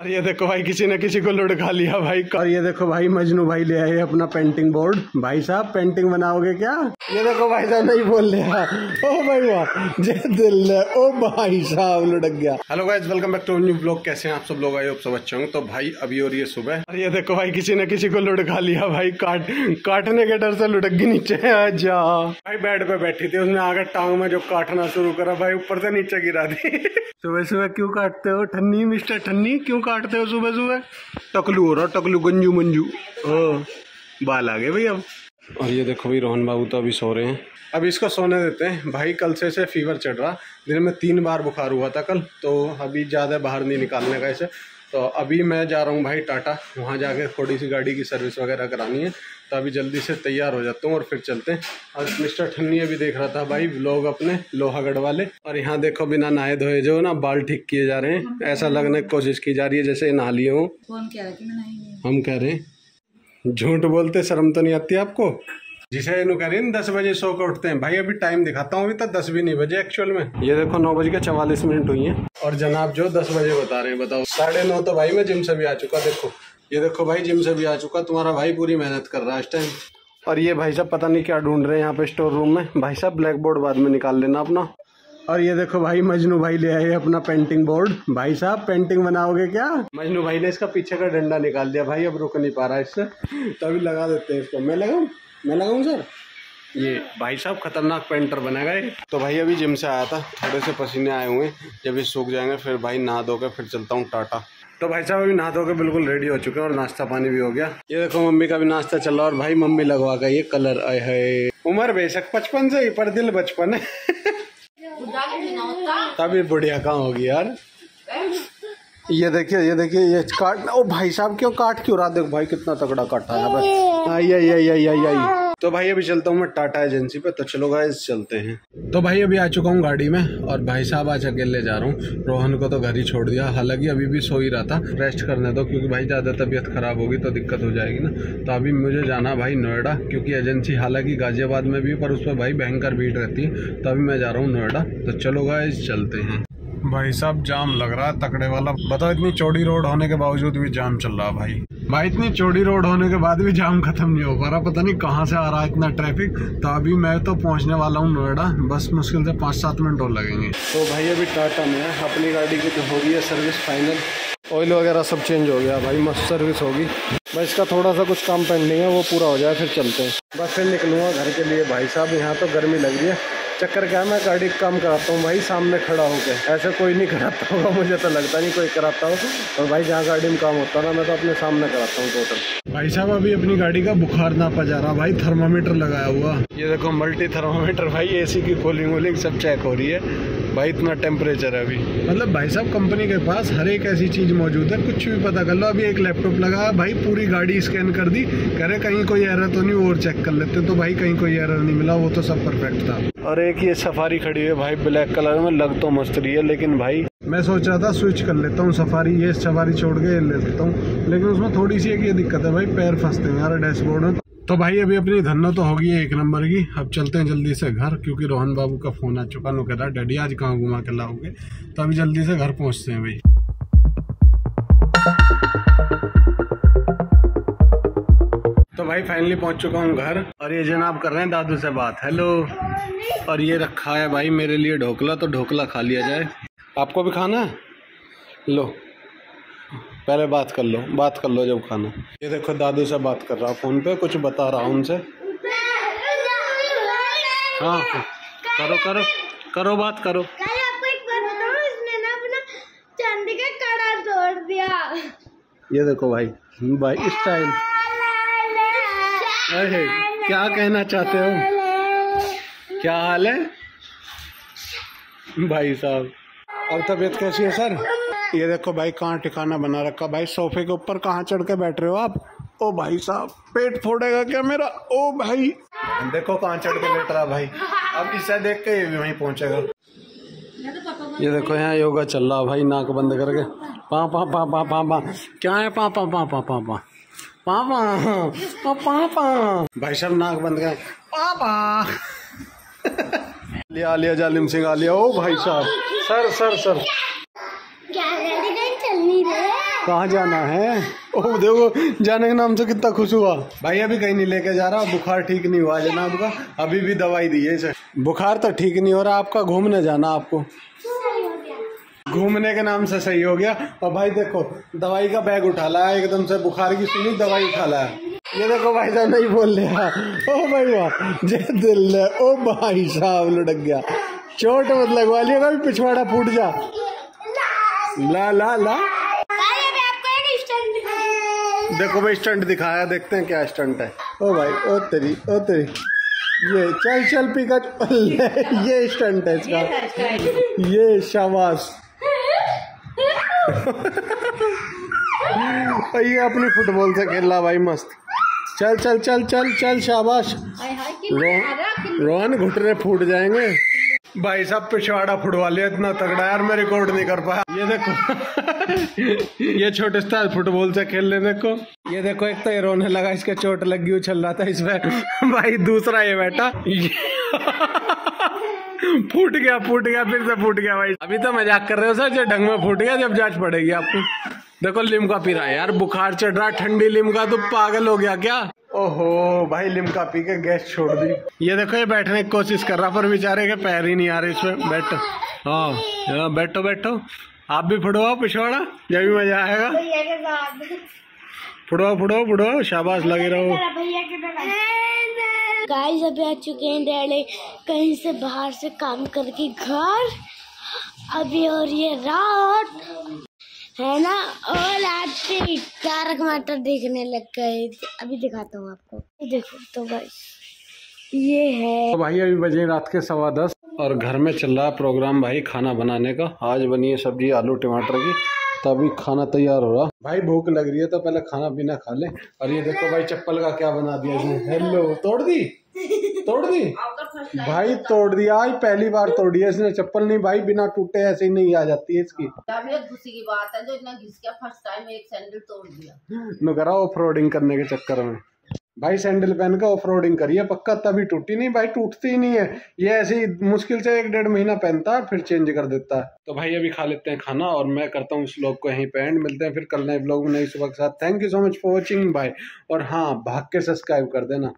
और ये देखो भाई किसी ने किसी को लुढ़का लिया भाई। और ये देखो भाई मजनू भाई ले आए अपना पेंटिंग बोर्ड। भाई साहब पेंटिंग बनाओगे क्या? ये देखो भाई साहब नहीं बोल रहा। ओ भाई वाह जय दिल है। ओ भाई साहब लुढ़क गया। Hello guys welcome back to new blog. कैसे हैं आप सब लोग? आई होप सब अच्छे होंगे। तो भाई अभी हो रही है सुबह और ये देखो भाई किसी ने किसी को लुढ़का लिया भाई। काटने के डर से लुढ़क गई नीचे। जा भाई बेड पे बैठी थी, उसने आकर टांग में जो काटना शुरू करा भाई ऊपर से नीचे गिरा दी। सुबह सुबह क्यों काटते हो ठन्नी? मिस्टर ठन्नी क्यों काटते हो सुबह सुबह? टकलू हो रहा टकलू गंजू मंजू। बाल आ गए भाई अब। और ये देखो भाई रोहन बाबू तो अभी सो रहे हैं। अब इसको सोने देते हैं भाई। कल से फीवर चढ़ रहा, दिन में 3 बार बुखार हुआ था कल, तो अभी ज़्यादा बाहर नहीं निकालने का इसे। तो अभी मैं जा रहा हूँ भाई टाटा, वहाँ जाके थोड़ी सी गाड़ी की सर्विस वगैरह करानी है। तो अभी जल्दी से तैयार हो जाता हूँ और फिर चलते हैं। और मिस्टर ठन्नी अभी देख रहा था भाई व्लॉग अपने लोहागढ़ वाले। और यहाँ देखो बिना नहाए धोए जो ना बाल ठीक किए जा रहे हैं। ऐसा लगने की कोशिश की जा रही है जैसे नहा लिए हों। हम कह रहे हैं झूठ बोलते शर्म तो नहीं आती आपको? जिसे इन्हों कह रहे हैं 10 बजे सो के उठते हैं भाई। अभी टाइम दिखाता हूँ, अभी तक 10 भी नहीं बजे एक्चुअल में। ये देखो 9:44 हुई है और जनाब जो 10 बजे बता रहे हैं। बताओ 9:30 तो भाई मैं जिम से भी आ चुका। देखो ये देखो भाई जिम से भी आ चुका। तुम्हारा भाई पूरी मेहनत कर रहा है इस टाइम। और ये भाई साहब पता नहीं क्या ढूंढ रहे हैं यहाँ पे स्टोर रूम में। भाई साहब ब्लैक बोर्ड बाद में निकाल लेना अपना। और ये देखो भाई मजनू भाई ले आए अपना पेंटिंग बोर्ड। भाई साहब पेंटिंग बनाओगे क्या? मजनू भाई ने इसका पीछे का डंडा निकाल दिया भाई, अब रुक नहीं पा रहा इससे। तो अभी लगा देते हैं इसको। मैं लगाऊं सर? ये भाई साहब खतरनाक पेंटर बनेगा ये। तो भाई अभी जिम से आया था, थोड़े से पसीने आए हुए हैं। जब ये सूख जाएंगे फिर भाई नहा धो के फिर चलता हूँ टाटा। तो भाई साहब अभी नहा धो के बिल्कुल रेडी हो चुके हैं और नाश्ता पानी भी हो गया। ये देखो मम्मी का भी नाश्ता चल रहा है और भाई मम्मी लगवा गई ये कलर। आए है उम्र बेशक 55 से ही पर दिल बचपन है। तभी बुढ़िया कहाँ होगी यार। ये देखिए ये काट। ओ भाई साहब क्यों काट क्यों रहा? देखो भाई कितना तगड़ा काटा है भाई। आई। तो भाई अभी चलता हूँ मैं टाटा एजेंसी पे। तो चलो गाइस चलते हैं। तो भाई अभी आ चुका हूँ गाड़ी में और भाई साहब आज अकेले जा रहा हूँ। रोहन को तो घर ही छोड़ दिया, हालांकि अभी भी सो ही रहा था। रेस्ट करने दो क्योंकि भाई ज़्यादा तबीयत खराब होगी तो दिक्कत हो जाएगी ना। तो अभी मुझे जाना भाई नोएडा, क्योंकि एजेंसी हालांकि गाजियाबाद में भी पर उस पर भाई भयंकर भीड़ रहती है। तो अभी मैं जा रहा हूँ नोएडा। तो चलो गाइस चलते हैं। भाई साहब जाम लग रहा है तकड़े वाला। बताओ इतनी चौड़ी रोड होने के बावजूद भी जाम चल रहा है भाई इतनी चौड़ी रोड होने के बाद भी जाम खत्म नहीं हो पा रहा। पता नहीं कहाँ से आ रहा है इतना ट्रैफिक। तो अभी मैं तो पहुँचने वाला हूँ नोएडा, बस मुश्किल से 5-7 मिनट और लगेंगे। तो भाई अभी टाटा में अपनी गाड़ी की तो हो गई है सर्विस फाइनल। ऑयल वगैरह सब चेंज हो गया भाई, मस्त सर्विस होगी। बस इसका थोड़ा सा कुछ काम पेंडिंग है, वो पूरा हो जाए फिर चलते हैं। बस फिर निकलूँगा घर के लिए। भाई साहब यहाँ तो गर्मी लग रही है। चक्कर क्या है मैं गाड़ी का काम कराता हूँ भाई सामने खड़ा होकर। ऐसे कोई नहीं कराता होगा, मुझे तो लगता नहीं कोई कराता हो। और भाई जहाँ गाड़ी में काम होता है ना मैं तो अपने सामने कराता हूँ टोटल। भाई साहब अभी अपनी गाड़ी का बुखार नापा जा रहा भाई, थर्मामीटर लगाया हुआ। ये देखो मल्टी थर्मामीटर भाई, एसी की कूलिंग वूलिंग सब चेक हो रही है भाई। इतना टेम्परेचर है अभी। मतलब भाई साहब कंपनी के पास हर एक ऐसी चीज मौजूद है, कुछ भी पता कर लो। अभी एक लैपटॉप लगा भाई, पूरी गाड़ी स्कैन कर दी, कह रहे कहीं कोई एरर तो नहीं और चेक कर लेते। तो भाई कहीं कोई एरर नहीं मिला, वो तो सब परफेक्ट था। और एक ये सफारी खड़ी है भाई ब्लैक कलर में, लग तो मस्त रही है लेकिन भाई मैं सोच रहा था स्विच कर लेता हूँ सफारी, ये सफारी छोड़ के ले लेता हूँ। लेकिन उसमें थोड़ी सी एक ये दिक्कत है भाई, पैर फंसते हैं यार डैशबोर्ड में। तो भाई अभी अपनी धन्नो तो होगी 1 नंबर की। अब चलते हैं जल्दी से घर, क्योंकि रोहन बाबू का फोन आ चुका। नो कह रहा डैडी आज कहाँ घुमा के लाओगे। तो अभी जल्दी से घर पहुँचते हैं भाई। तो भाई फाइनली पहुंच चुका हूँ घर और ये जनाब कर रहे हैं दादू से बात। हेलो। और ये रखा है भाई मेरे लिए ढोकला, तो ढोकला खा लिया जाए। आपको भी खाना है? लो पहले बात कर लो जब खाना। ये देखो दादू से बात कर रहा हूँ फोन पे, कुछ बता रहा हूँ उनसे। हाँ करो बात करो। आपको एक बात बताऊं, इसने ना अपना चांदी का कड़ा तोड़ दिया। ये देखो भाई स्टाइल। अरे क्या कहना चाहते हो? क्या हाल है भाई साहब? अब तबीयत कैसी है सर? ये देखो भाई कहाँ ठिकाना बना रखा भाई, सोफे के ऊपर कहाँ चढ़ के बैठ रहे हो आप? ओ भाई साहब पेट फोड़ेगा क्या मेरा? ओ भाई देखो कहाँ चढ़ के बैठ रहा भाई। अब इसे देख के ये भी वहीं पहुंचेगा। ये देखो यहाँ योगा चल रहा भाई, नाक बंद करके पा पा पा पा पा पा। क्या है पा पा पा पा पा पा पापा पापा? भाई साहब नाक बंद कर पापा। लिया जालिम सिंह आ लिया। ओ भाई साहब सर क्या चलनी है? कहाँ जाना है? ओह देखो जाने के नाम से कितना खुश हुआ भाई। अभी कहीं नहीं लेके जा रहा, बुखार ठीक नहीं हुआ जनाब का, अभी भी दवाई दी है इसे। बुखार तो ठीक नहीं हो रहा आपका, घूमने जाना आपको, घूमने के नाम से सही हो गया। और भाई देखो दवाई का बैग उठा लाया एकदम से, बुखार की सुनी दवाई उठा लाया। ये देखो भाई साहब नहीं बोल रहा। ओ भाई वाह जय दिल है। ओ भाई साहब लुढ़क गया, चोट मत लगवा लिया कभी, पिछवाड़ा फूट जा। ला ला ला देखो भाई स्टंट दिखाया, देखते हैं क्या स्टंट है। ओ भाई ओ तेरी ओ तेरी, ये चल चल पिका, ये स्टंट है इसका, ये शाबाश। ये अपनी फुटबॉल से खेल रहा भाई मस्त, चल चल चल चल चल शाबाश। रोहन घुटने फूट जाएंगे भाई साहब, पिछवाड़ा फुटवा लिया इतना तगड़ा यार, मैं रिकॉर्ड नहीं कर पाया। ये देखो ये छोटे स्टार फुटबॉल से खेल ले, देखो ये देखो, एक तो ये रोने लगा, इसके चोट लगी उछल रहा था इसमें भाई, दूसरा ये बेटा फूट गया फिर से फूट गया भाई। अभी तो मजाक कर रहे हो सर, जो ढंग में फूट गया, जब जांच पड़ेगी आपको। देखो लिमका पी रहा है यार, बुखार चढ़ रहा, ठंडी लिमका, तो पागल हो गया क्या? ओहो भाई लिमका पी के गैस छोड़ दी। ये देखो ये बैठने की कोशिश कर रहा, पर बेचारे के पैर ही नहीं आ रहे इसमें। बैठो हाँ बैठो बैठो, आप भी फुड़वाओ पिछवाड़ा, जब भी मजा आएगा। फुड़वाओ शाबाश, लगे रहो। गाइस अभी आ चुके हैं डैडी कहीं से बाहर से काम करके घर, अभी और ये रात है ना, और रात तारक मेहता देखने लग गए। अभी दिखाता हूँ आपको, देखो तो गाइस ये है। तो भाई अभी बजे रात के 10:15 और घर में चल रहा प्रोग्राम भाई खाना बनाने का। आज बनी है सब्जी आलू टमाटर की, तभी खाना तैयार हो रहा। भाई भूख लग रही है तो पहले खाना पीना खा ले। और ये देखो भाई चप्पल का क्या बना दिया इसने, हेलो तोड़ दी भाई, तोड़ दिया। आज पहली बार तोड़ी है इसने चप्पल, नहीं भाई बिना टूटे ऐसे ही नहीं आ जाती है इसकी। खुशी की बात है जो इतना घिस गया, फर्स्ट टाइम एक सैंडल तोड़ दिया। नो करा ऑफ रोडिंग करने के चक्कर में भाई, सैंडल पहन के ऑफ रोडिंग करिए पक्का, तभी टूटी नहीं भाई, टूटती ही नहीं है ये, ऐसी मुश्किल से 1-1.5 महीना पहनता है फिर चेंज कर देता है। तो भाई अभी खा लेते हैं खाना और मैं करता हूँ इस व्लॉग को यहीं पे एंड। मिलते हैं फिर कल नए व्लॉग में नई सुबह के साथ। Thank you so much for watching bye. और हाँ भाग के सब्सक्राइब कर देना।